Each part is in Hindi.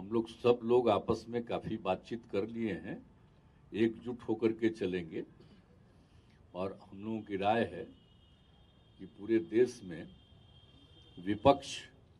हम लोग सब लोग आपस में काफी बातचीत कर लिए हैं, एकजुट होकर के चलेंगे। और हम लोगों की राय है कि पूरे देश में विपक्ष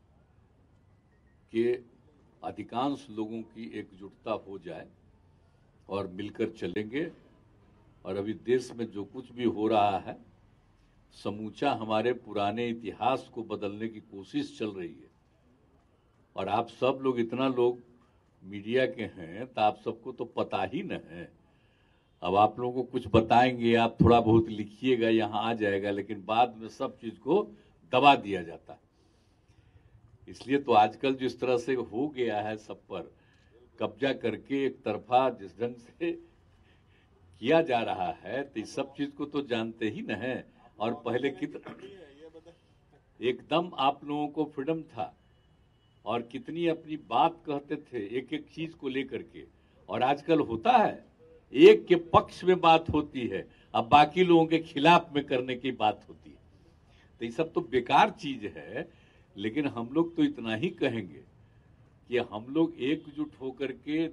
के अधिकांश लोगों की एकजुटता हो जाए और मिलकर चलेंगे। और अभी देश में जो कुछ भी हो रहा है, समूचा हमारे पुराने इतिहास को बदलने की कोशिश चल रही है। और आप सब लोग, इतना लोग मीडिया के हैं तो आप सबको तो पता ही न है। अब आप लोगों को कुछ बताएंगे, आप थोड़ा बहुत लिखिएगा, यहाँ आ जाएगा, लेकिन बाद में सब चीज को दबा दिया जाता है। इसलिए तो आजकल जिस तरह से हो गया है, सब पर कब्जा करके एक तरफा जिस ढंग से किया जा रहा है, तो इस सब चीज को तो जानते ही न है। और पहले कितना एकदम आप लोगों को फ्रीडम था और कितनी अपनी बात कहते थे एक एक चीज को लेकर के। और आजकल होता है, एक के पक्ष में बात होती है, अब बाकी लोगों के खिलाफ में करने की बात होती है। तो ये सब तो बेकार चीज है। लेकिन हम लोग तो इतना ही कहेंगे कि हम लोग एकजुट होकर के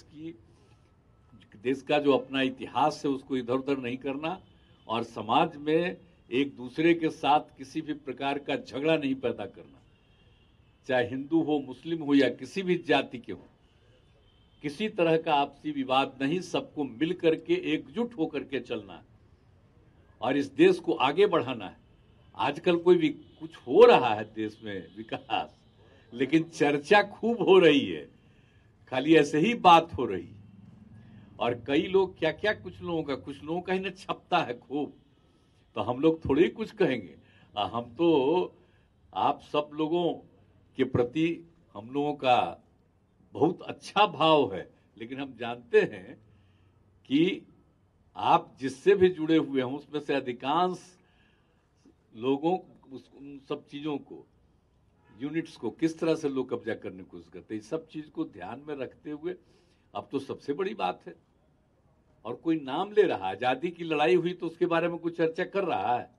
देश का जो अपना इतिहास है उसको इधर उधर नहीं करना, और समाज में एक दूसरे के साथ किसी भी प्रकार का झगड़ा नहीं पैदा करना, चाहे हिंदू हो, मुस्लिम हो या किसी भी जाति के हो। किसी तरह का आपसी विवाद नहीं, सबको मिल करके एकजुट होकर के चलना है और इस देश को आगे बढ़ाना है। आजकल कुछ हो रहा है देश में विकास, लेकिन चर्चा खूब हो रही है, खाली ऐसे ही बात हो रही है। और कई लोग क्या क्या, कुछ लोगों का ही न छपता है खूब। तो हम लोग थोड़े ही कुछ कहेंगे। हम तो आप सब लोगों के प्रति हम लोगों का बहुत अच्छा भाव है, लेकिन हम जानते हैं कि आप जिससे भी जुड़े हुए हैं उसमें से अधिकांश लोगों उन सब चीजों को, यूनिट्स को किस तरह से लोग कब्जा करने की कोशिश करते हैं, इस सब चीज को ध्यान में रखते हुए अब तो सबसे बड़ी बात है। और कोई नाम ले रहा है, आजादी की लड़ाई हुई तो उसके बारे में कुछ चर्चा कर रहा है।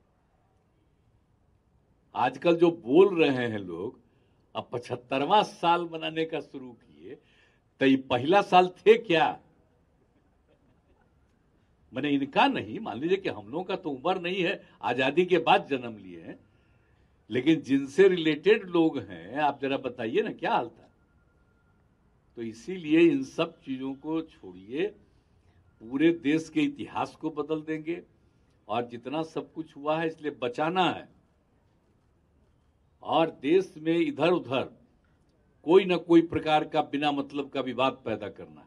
आजकल जो बोल रहे हैं लोग, अब 75वां साल मनाने का शुरू किए, तो ये पहला साल थे क्या? मैंने इनका नहीं, मान लीजिए कि हम लोगों का तो उम्र नहीं है, आजादी के बाद जन्म लिए हैं, लेकिन जिनसे रिलेटेड लोग हैं, आप जरा बताइए ना क्या हाल था। तो इसीलिए इन सब चीजों को छोड़िए, पूरे देश के इतिहास को बदल देंगे। और जितना सब कुछ हुआ है इसलिए बचाना है, और देश में इधर उधर कोई ना कोई प्रकार का बिना मतलब का विवाद पैदा करना है।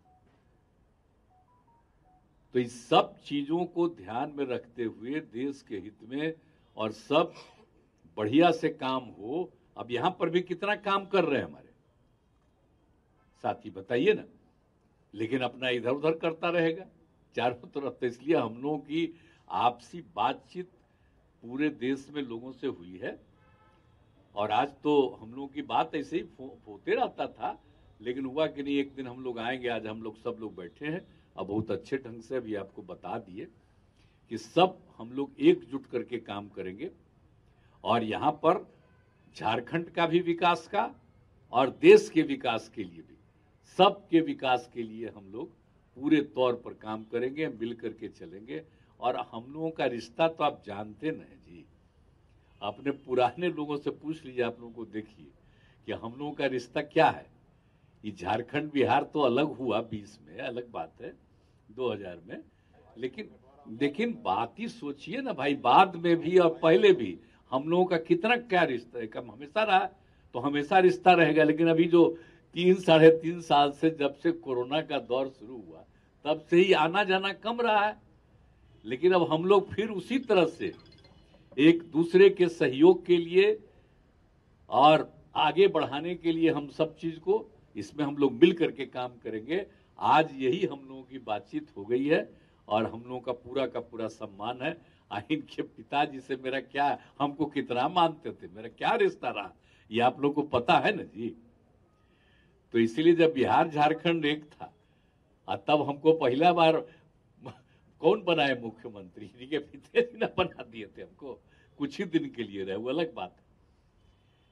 तो इस सब चीजों को ध्यान में रखते हुए देश के हित में और सब बढ़िया से काम हो। अब यहां पर भी कितना काम कर रहे हैं हमारे साथी, बताइए ना। लेकिन अपना इधर उधर करता रहेगा चारों तरफ। तो इसलिए हम लोगों की आपसी बातचीत पूरे देश में लोगों से हुई है। और आज तो हम लोगों की बात ऐसे ही होते रहता था, लेकिन हुआ कि नहीं, एक दिन हम लोग आएंगे। आज हम लोग सब लोग बैठे हैं और बहुत अच्छे ढंग से अभी आपको बता दिए कि सब हम लोग एकजुट करके काम करेंगे। और यहाँ पर झारखंड का भी विकास का और देश के विकास के लिए भी, सबके विकास के लिए हम लोग पूरे तौर पर काम करेंगे, मिल करके चलेंगे। और हम लोगों का रिश्ता तो आप जानते नहीं जी, अपने पुराने लोगों से पूछ लीजिए, आप लोगों को देखिए कि हम लोगों का रिश्ता क्या है। ये झारखंड बिहार तो अलग हुआ 20 में, अलग बात है, 2000 में, लेकिन बात ही सोचिए ना भाई, बाद में भी और पहले भी हम लोगों का कितना क्या रिश्ता है, कम हमेशा रहा, तो हमेशा रिश्ता रहेगा। लेकिन अभी जो 3-3.5 साल से, जब से कोरोना का दौर शुरू हुआ, तब से ही आना जाना कम रहा है। लेकिन अब हम लोग फिर उसी तरह से एक दूसरे के सहयोग के लिए और आगे बढ़ाने के लिए हम सब चीज को इसमें हम लोग मिल करके काम करेंगे। आज यही हम लोगों की बातचीत हो गई है और हम लोगों का पूरा सम्मान है। इनके पिताजी से मेरा क्या, हमको कितना मानते थे, मेरा क्या रिश्ता रहा, ये आप लोग को पता है ना जी। तो इसीलिए जब बिहार झारखंड एक था, तब हमको पहला बार कौन बनाए मुख्यमंत्री, इनके पिताजी ने बना दिए थे हमको, कुछ ही दिन के लिए रहे, वो अलग बात है।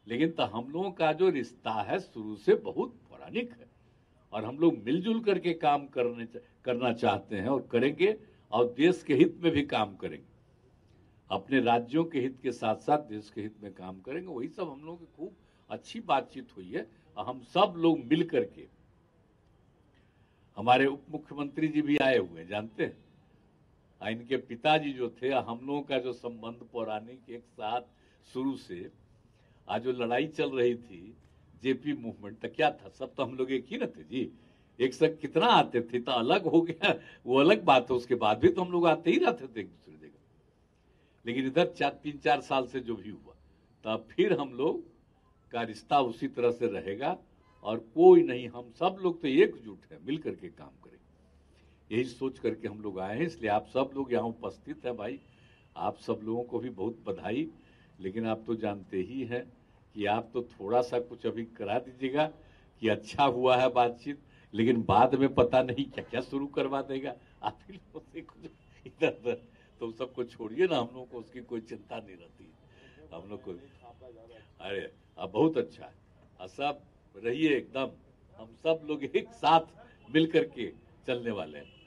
लेकिन तो हम लोगों का जो रिश्ता है शुरू से बहुत पौराणिक है और हम लोग मिलजुल करके काम करना चाहते हैं और करेंगे और देश के हित में भी काम करेंगे। अपने राज्यों के हित के साथ साथ देश के हित में काम करेंगे। वही सब हम लोगों की खूब अच्छी बातचीत हुई है और हम सब लोग मिल करके, हमारे उप मुख्यमंत्री जी भी आए हुए हैं, जानते हैं, इनके पिताजी जो थे, हम लोगों का जो संबंध पौराणिक एक साथ शुरू से, आज जो लड़ाई चल रही थी जेपी मूवमेंट, तो क्या था, सब तो हम लोग एक ही न थे जी, एक साथ कितना आते थे, तो अलग हो गया वो अलग बात है, उसके बाद भी तो हम लोग आते ही रहते थे एक दूसरे जगह। लेकिन इधर 3-4 साल से जो भी हुआ, तब फिर हम लोग का रिश्ता उसी तरह से रहेगा और कोई नहीं, हम सब लोग तो एकजुट है, मिल करके काम करेंगे, यही सोच करके हम लोग आए हैं। इसलिए आप सब लोग यहाँ उपस्थित हैं भाई, आप सब लोगों को भी बहुत बधाई। लेकिन आप तो जानते ही हैं कि आप तो थोड़ा सा कुछ अभी करा दीजिएगा कि अच्छा हुआ है बातचीत, लेकिन बाद में पता नहीं क्या क्या शुरू करवा देगा। आप ही लोगों से कुछ इधर उधर तो सबको छोड़िए ना, हम लोगों को उसकी कोई चिंता नहीं रहती हम लोग को। अरे अब बहुत अच्छा है, सब रहिए एकदम, हम सब लोग एक साथ मिल करके चलने वाले हैं।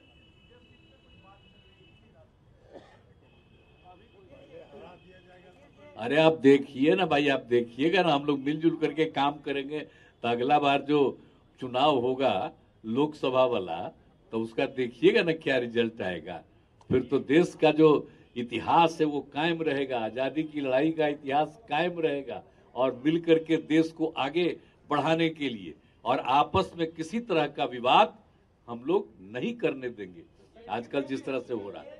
अरे आप देखिए ना भाई, आप देखिएगा ना, हम लोग मिलजुल करके काम करेंगे तो अगला बार जो चुनाव होगा लोकसभा वाला, तो उसका देखिएगा ना क्या रिजल्ट आएगा। फिर तो देश का जो इतिहास है वो कायम रहेगा, आजादी की लड़ाई का इतिहास कायम रहेगा और मिल करके देश को आगे बढ़ाने के लिए, और आपस में किसी तरह का विवाद हम लोग नहीं करने देंगे। आजकल जिस तरह से हो रहा है